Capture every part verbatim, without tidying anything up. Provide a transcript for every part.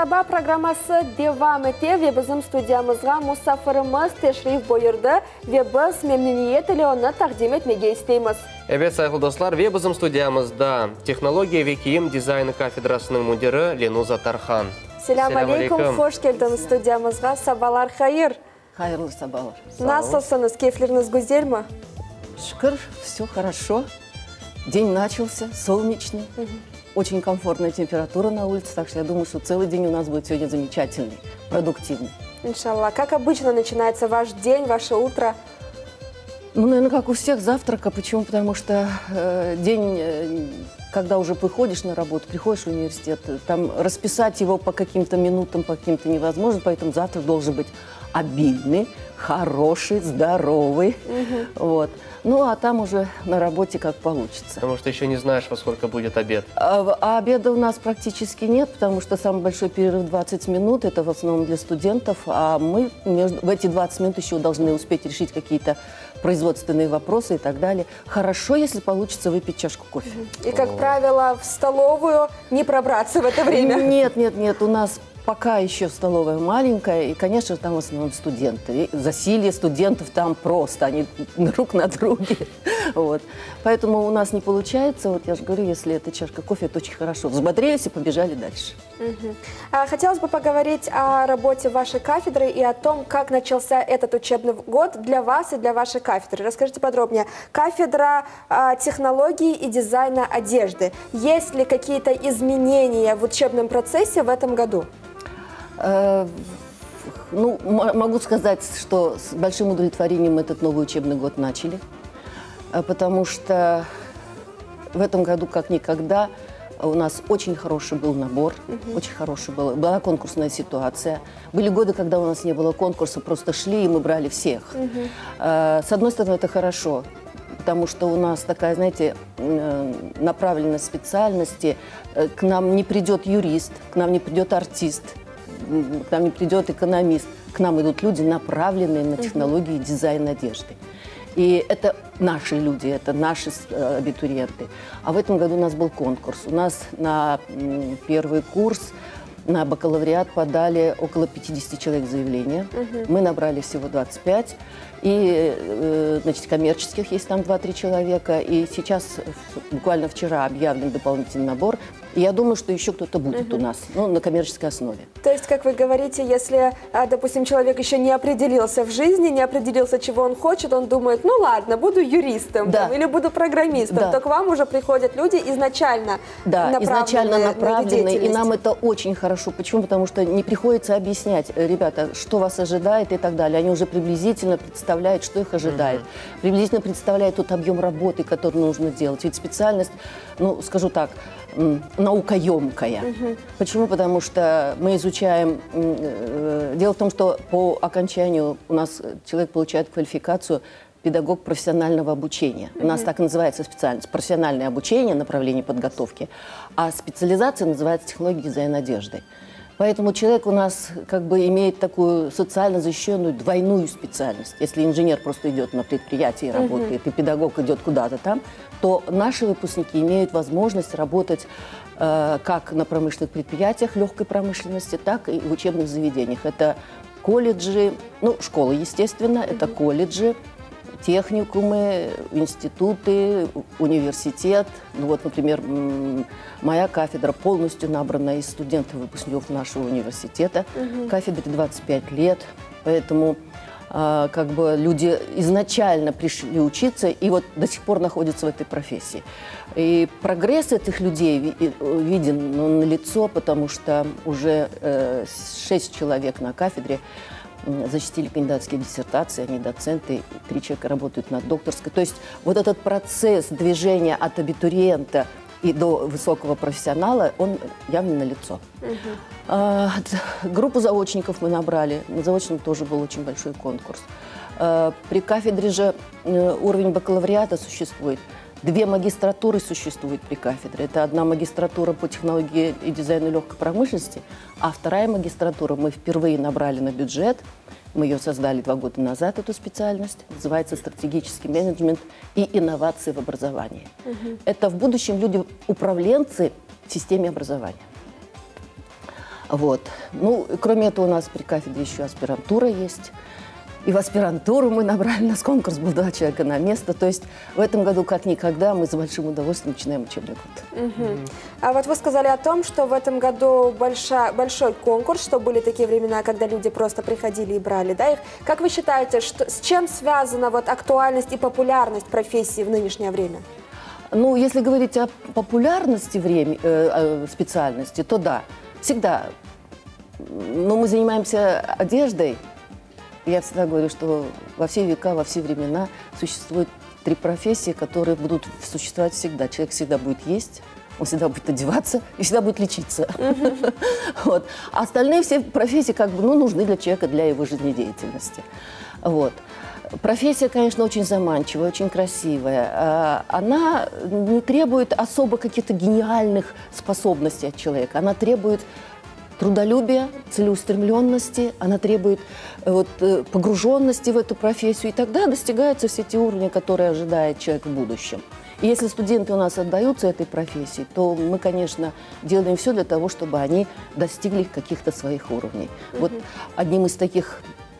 Саба программасы девам ете ве bizim студиямызға мұсафырымыз тешриф бойырды ве біз мемнениет или оны тақдим етмеге істейміз. Эбет, сайқыл достар, ве bizim студиямызда технология ве киім дизайны кафедрасының мудирі Ленуза Тархан. Селам алейкум, хош келдің студиямызға. Сабалар хайыр. Хайырлы сабалар. Насылсыныз, кефлеріңіз гүзел ма? Шүкір, все хорошо. День начался, солнечный. Очень комфортная температура на улице, так что я думаю, что целый день у нас будет сегодня замечательный, продуктивный. Иншаллах. Как обычно начинается ваш день, ваше утро? Ну, наверное, как у всех, завтрака. Почему? Потому что э, день, э, когда уже приходишь на работу, приходишь в университет, там расписать его по каким-то минутам, по каким-то невозможно, поэтому завтрак должен быть обильный, хороший, здоровый. Угу. Вот. Ну, а там уже на работе как получится. Потому что еще не знаешь, во сколько будет обед. А, а обеда у нас практически нет, потому что самый большой перерыв двадцать минут, это в основном для студентов, а мы между, в эти двадцать минут еще должны успеть решить какие-то производственные вопросы и так далее. Хорошо, если получится выпить чашку кофе. И, как О. правило, в столовую не пробраться в это время? Нет, нет, нет, у нас пока еще столовая маленькая, и, конечно, там в основном студенты. И засилье студентов там просто, они друг на друге. Вот. Поэтому у нас не получается, вот я же говорю, если это чашка кофе, это очень хорошо. Взбодрились и побежали дальше. Угу. А, хотелось бы поговорить о работе вашей кафедры и о том, как начался этот учебный год для вас и для вашей кафедры. Расскажите подробнее. Кафедра а, технологии и дизайна одежды. Есть ли какие-то изменения в учебном процессе в этом году? Ну, могу сказать, что с большим удовлетворением этот новый учебный год начали, потому что в этом году, как никогда, у нас очень хороший был набор, угу. очень хороший был, была конкурсная ситуация. Были годы, когда у нас не было конкурса, просто шли и мы брали всех. Угу. С одной стороны, это хорошо, потому что у нас такая, знаете, направленность специальности. К нам не придет юрист, к нам не придет артист, к нам не придет экономист, к нам идут люди, направленные на технологии и дизайн одежды. И это наши люди, это наши э, абитуриенты. А в этом году у нас был конкурс. У нас на м, первый курс, на бакалавриат подали около пятидесяти человек заявления. Uh-huh. Мы набрали всего двадцать пять. И, э, значит, коммерческих есть там два-три человека. И сейчас, буквально вчера, объявлен дополнительный набор. И я думаю, что еще кто-то будет uh-huh. у нас, ну, на коммерческой основе. То есть, как вы говорите, если, допустим, человек еще не определился в жизни, не определился, чего он хочет, он думает, ну ладно, буду юристом да. там, или буду программистом, да. то к вам уже приходят люди изначально да, направленные, изначально направленные, на и нам это очень хорошо. Почему? Потому что не приходится объяснять, ребята, что вас ожидает и так далее. Они уже приблизительно представляют, что их ожидает. Uh-huh. Приблизительно представляют тот объем работы, который нужно делать. Ведь специальность, ну, скажу так, наукоемкая. Угу. Почему? Потому что мы изучаем... Дело в том, что по окончанию у нас человек получает квалификацию педагог профессионального обучения. Угу. У нас так и называется специальность. Профессиональное обучение, направление подготовки. А специализация называется технология дизайна одежды. Поэтому человек у нас как бы имеет такую социально защищенную двойную специальность. Если инженер просто идет на предприятие и работает, uh-huh. и педагог идет куда-то там, то наши выпускники имеют возможность работать э, как на промышленных предприятиях легкой промышленности, так и в учебных заведениях. Это колледжи, ну, школы, естественно, uh-huh. это колледжи, техникумы, институты, университет. Ну, вот, например, моя кафедра полностью набрана из студентов и выпускников нашего университета. Угу. Кафедре двадцать пять лет, поэтому э, как бы люди изначально пришли учиться и вот до сих пор находятся в этой профессии. И прогресс этих людей виден, ну, налицо, потому что уже э, шесть человек на кафедре защитили кандидатские диссертации, они доценты, три человека работают над докторской. То есть вот этот процесс движения от абитуриента и до высокого профессионала, он явно налицо. Uh-huh. а, группу заочников мы набрали, на заочном тоже был очень большой конкурс. А, при кафедре же уровень бакалавриата существует. Две магистратуры существуют при кафедре. Это одна магистратура по технологии и дизайну легкой промышленности, а вторая магистратура мы впервые набрали на бюджет. Мы ее создали два года назад, эту специальность. Называется стратегический менеджмент и инновации в образовании. Угу. Это в будущем люди-управленцы в системе образования. Вот. Ну, кроме этого, у нас при кафедре еще аспирантура есть. И в аспирантуру мы набрали, у нас конкурс был два человека на место. То есть в этом году, как никогда, мы с большим удовольствием начинаем учебный год. Угу. А вот вы сказали о том, что в этом году большая, большой конкурс, что были такие времена, когда люди просто приходили и брали, да, их. Как вы считаете, что, с чем связана вот актуальность и популярность профессии в нынешнее время? Ну, если говорить о популярности время, э, специальности, то да, всегда. Но мы занимаемся одеждой. Я всегда говорю, что во все века, во все времена существует три профессии, которые будут существовать всегда. Человек всегда будет есть, он всегда будет одеваться и всегда будет лечиться. Mm-hmm. Вот. А остальные все профессии как бы, ну, нужны для человека, для его жизнедеятельности. Вот. Профессия, конечно, очень заманчивая, очень красивая. Она не требует особо каких-то гениальных способностей от человека. Она требует трудолюбия, целеустремленности, она требует вот, погруженности в эту профессию, и тогда достигаются все те уровни, которые ожидает человек в будущем. И если студенты у нас отдаются этой профессии, то мы, конечно, делаем все для того, чтобы они достигли каких-то своих уровней. Mm-hmm. Вот одним из таких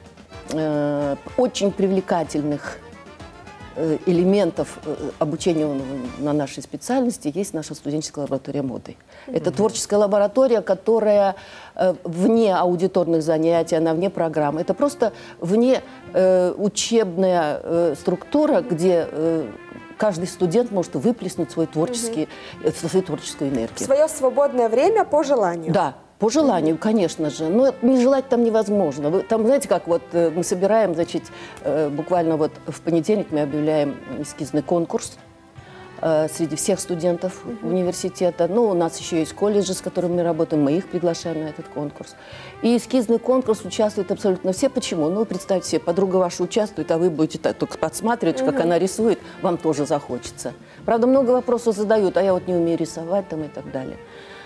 э, очень привлекательных элементов обучения на нашей специальности есть наша студенческая лаборатория моды. Mm-hmm. Это творческая лаборатория, которая вне аудиторных занятий, она вне программы. Это просто вне э, учебная э, структура, где э, каждый студент может выплеснуть свой творческий, mm-hmm. свою творческую энергию. Свое свободное время по желанию. Да. По желанию, конечно же, но не желать там невозможно. Вы, там, знаете, как вот э, мы собираем, значит, э, буквально вот в понедельник мы объявляем эскизный конкурс э, среди всех студентов uh-huh. университета. Ну, у нас еще есть колледжи, с которыми мы работаем, мы их приглашаем на этот конкурс. И эскизный конкурс участвуют абсолютно все. Почему? Ну, представьте себе, подруга ваша участвует, а вы будете так, только подсматривать, uh-huh. как она рисует, вам тоже захочется. Правда, много вопросов задают, а я вот не умею рисовать там и так далее.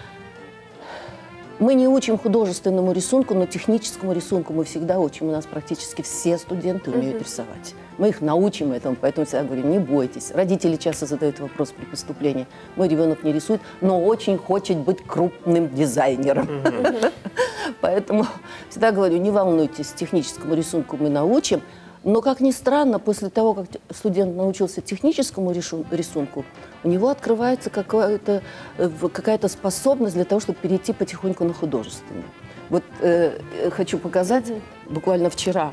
Мы не учим художественному рисунку, но техническому рисунку мы всегда учим. У нас практически все студенты умеют uh-huh. рисовать. Мы их научим этому, поэтому я всегда говорю, не бойтесь. Родители часто задают вопрос при поступлении. Мой ребенок не рисует, но очень хочет быть крупным дизайнером. Uh-huh. Поэтому всегда говорю, не волнуйтесь, техническому рисунку мы научим. Но, как ни странно, после того, как студент научился техническому рисунку, у него открывается какая-то, какая-то способность для того, чтобы перейти потихоньку на художественный. Вот э, хочу показать, буквально вчера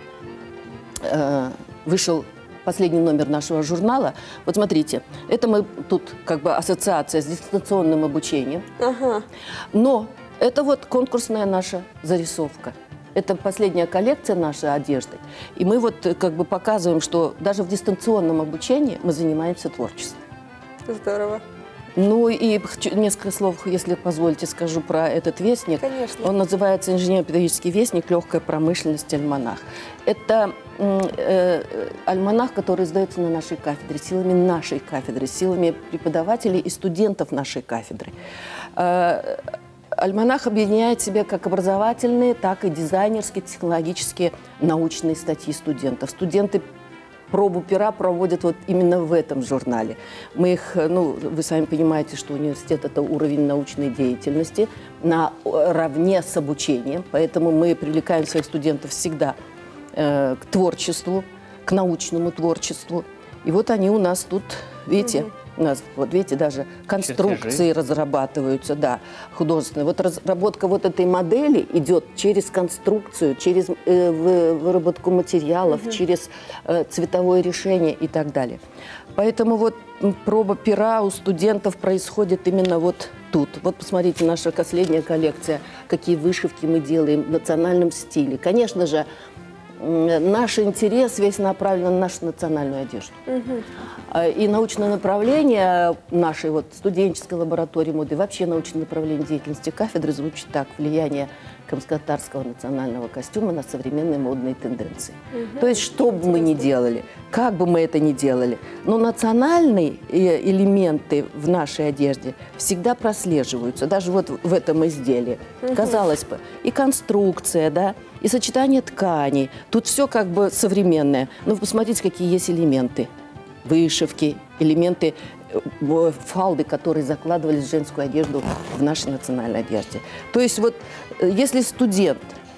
э, вышел последний номер нашего журнала. Вот смотрите, это мы тут как бы ассоциация с дистанционным обучением, ага. но это вот конкурсная наша зарисовка. Это последняя коллекция нашей одежды. И мы вот как бы показываем, что даже в дистанционном обучении мы занимаемся творчеством. Здорово. Ну и несколько слов, если позволите, скажу про этот вестник. Конечно. Он называется «Инженерно-педагогический вестник. Легкая промышленность. Альманах». Это э, альманах, который издается на нашей кафедре, силами нашей кафедры, силами преподавателей и студентов нашей кафедры. Э, Альманах объединяет в себе как образовательные, так и дизайнерские, технологические, научные статьи студентов. Студенты пробу пера проводят вот именно в этом журнале. Мы их, ну, вы сами понимаете, что университет – это уровень научной деятельности наравне с обучением, поэтому мы привлекаем своих студентов всегда э, к творчеству, к научному творчеству. И вот они у нас тут, видите, mm-hmm. у нас, вот видите, даже конструкции чертежи разрабатываются, да, художественные. Вот разработка вот этой модели идет через конструкцию, через э, выработку материалов, угу. через э, цветовое решение и так далее. Поэтому вот проба пера у студентов происходит именно вот тут. Вот посмотрите, наша последняя коллекция, какие вышивки мы делаем в национальном стиле. Конечно же, наш интерес весь направлен на нашу национальную одежду. Угу. И научное направление нашей вот студенческой лаборатории моды, вообще научное направление деятельности кафедры звучит так: влияние крымско-татарского национального костюма на современные модные тенденции. Угу. То есть, что бы мы ни делали, как бы мы это ни делали, но национальные элементы в нашей одежде всегда прослеживаются, даже вот в этом изделии. Угу. Казалось бы, и конструкция, да, и сочетание тканей. Тут все как бы современное. Но вы посмотрите, какие есть элементы. Вышивки, элементы фалды, которые закладывались в женскую одежду в нашей национальной одежде. То есть вот если студент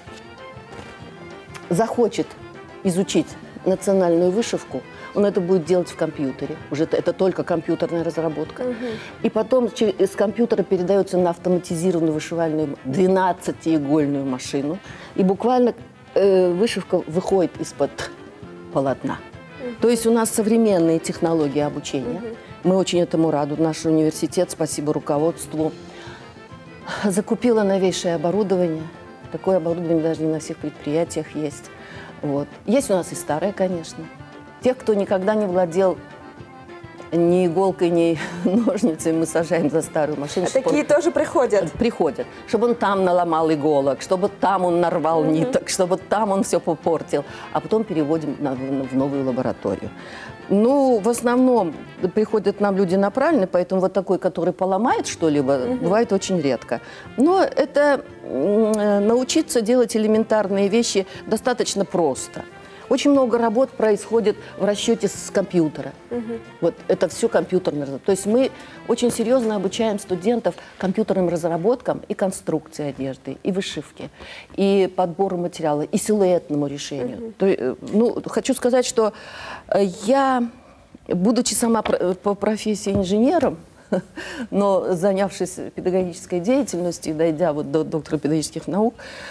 захочет изучить национальную вышивку, он это будет делать в компьютере. Уже это, это только компьютерная разработка. Угу. И потом из компьютера передается на автоматизированную вышивальную двенадцатиигольную машину. И буквально э, вышивка выходит из-под полотна. Угу. То есть у нас современные технологии обучения. Угу. Мы очень этому рады. Наш университет, спасибо руководству, закупила новейшее оборудование. Такое оборудование даже не на всех предприятиях есть. Вот. Есть у нас и старое, конечно. Тех, кто никогда не владел ни иголкой, ни ножницами, мы сажаем за старую машину. А такие он... тоже приходят? Приходят. Чтобы он там наломал иголок, чтобы там он нарвал mm-hmm. ниток, чтобы там он все попортил. А потом переводим на, в новую лабораторию. Ну, в основном приходят нам люди направленные, поэтому вот такой, который поломает что-либо, mm-hmm. бывает очень редко. Но это э, научиться делать элементарные вещи достаточно просто. Очень много работ происходит в расчете с компьютера. Угу. Вот это все компьютерное. То есть мы очень серьезно обучаем студентов компьютерным разработкам и конструкции одежды, и вышивке, и подбору материала, и силуэтному решению. Угу. То есть, ну, хочу сказать, что я, будучи сама по профессии инженером, но занявшись педагогической деятельностью, дойдя вот до доктора педагогических наук,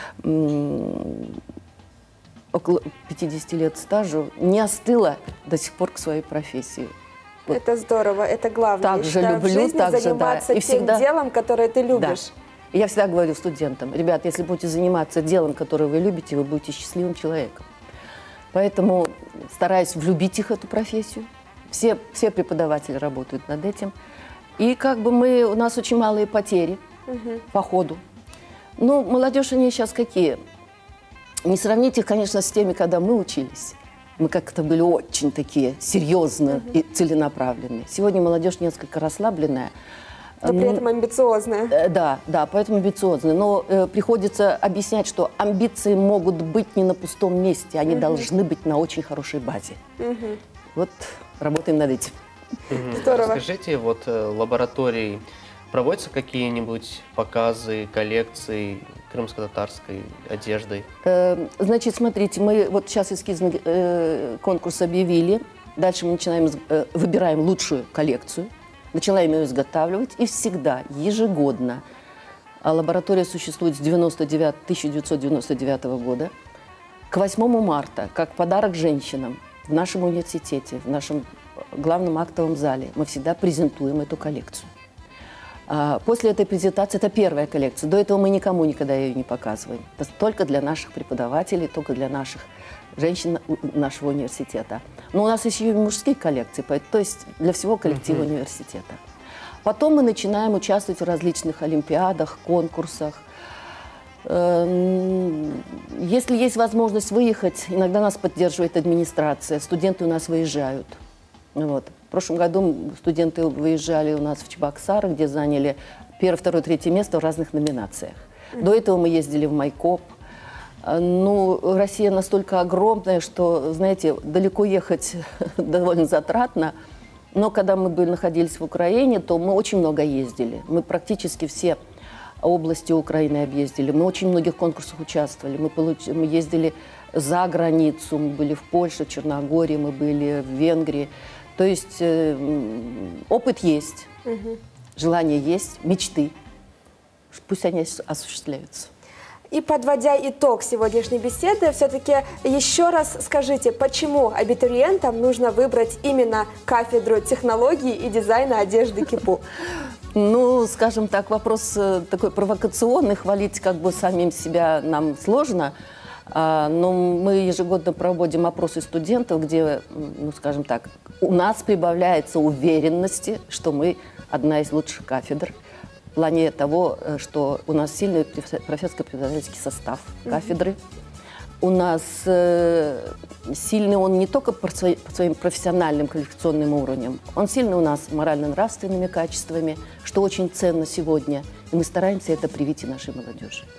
около пятидесяти лет стажа, не остыла до сих пор к своей профессии. Вот. Это здорово, это главное. Так же люблю, в жизни так же, заниматься да. тем всегда... делом, которое ты любишь. Да. Я всегда говорю студентам: ребят, если будете заниматься делом, которое вы любите, вы будете счастливым человеком. Поэтому стараюсь влюбить их в эту профессию. Все, все преподаватели работают над этим. И как бы мы, у нас очень малые потери угу. по ходу. Ну, молодежь, они сейчас какие? Не сравнить их, конечно, с теми, когда мы учились. Мы как-то были очень такие серьезные uh-huh. и целенаправленные. Сегодня молодежь несколько расслабленная. Но при этом амбициозная. Э, да, да, поэтому амбициозная. Но э, приходится объяснять, что амбиции могут быть не на пустом месте, они uh-huh. должны быть на очень хорошей базе. Uh-huh. Вот работаем над этим. Uh-huh. Здорово. Скажите, вот лаборатории проводятся какие-нибудь показы, коллекции крымско-татарской одеждой? Э, значит, смотрите, мы вот сейчас эскизный э, конкурс объявили. Дальше мы начинаем, э, выбираем лучшую коллекцию, начинаем ее изготавливать. И всегда, ежегодно, а лаборатория существует с тысяча девятьсот девяносто девятого года, к восьмому марта, как подарок женщинам в нашем университете, в нашем главном актовом зале, мы всегда презентуем эту коллекцию. После этой презентации, это первая коллекция, до этого мы никому никогда ее не показываем. Это только для наших преподавателей, только для наших женщин нашего университета. Но у нас еще и мужские коллекции, то есть для всего коллектива uh-huh. университета. Потом мы начинаем участвовать в различных олимпиадах, конкурсах. Если есть возможность выехать, иногда нас поддерживает администрация, студенты у нас выезжают. Вот. В прошлом году студенты выезжали у нас в Чебоксары, где заняли первое, второе, третье место в разных номинациях. Mm-hmm. До этого мы ездили в Майкоп. Ну, Россия настолько огромная, что, знаете, далеко ехать довольно затратно. Но когда мы были, находились в Украине, то мы очень много ездили. Мы практически все области Украины объездили. Мы в очень многих конкурсах участвовали. Мы, получ... мы ездили за границу, мы были в Польше, в Черногории, мы были в Венгрии. То есть э, опыт есть, угу. желание есть, мечты. Пусть они осуществляются. И подводя итог сегодняшней беседы, все-таки еще раз скажите, почему абитуриентам нужно выбрать именно кафедру технологии и дизайна одежды КИПУ? Ну, скажем так, вопрос такой провокационный, хвалить как бы самим себя нам сложно. Но мы ежегодно проводим опросы студентов, где, ну, скажем так, у нас прибавляется уверенности, что мы одна из лучших кафедр. В плане того, что у нас сильный профессорско-преподавательский состав кафедры. Mm-hmm. У нас э, сильный он не только по, свои, по своим профессиональным квалификационным уровням, он сильный у нас морально-нравственными качествами, что очень ценно сегодня. И мы стараемся это привить и нашей молодежи.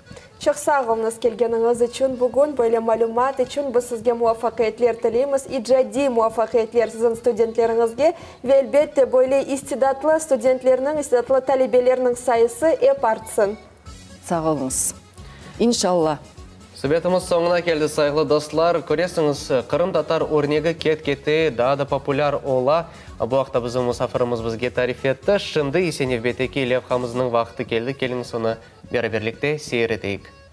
Чықсағылыңыз келгеніңіз үшін бүгін бөлі малумат үшін біз сізге муафақиятлер тілейміз. Иджади муафақиятлер сіздің студенттеріңізге ve elbette böyle istidatlı stüdentlerinin, istidatlı talebelерінің sayısı еп артсын. Sağ olunuz. İnşallah. Сөбетіміз соңына келді, сайғылы достлар. Көресіңіз, Қырым татар өрнегі кет-кеті, да популяр ола. Бұл вақта біздің мұсафырымыз бізге тариф етті. Шынды есенев бетеке левхамызның вақты келді. Келіңіз соны бері-берлікте сейір етейік.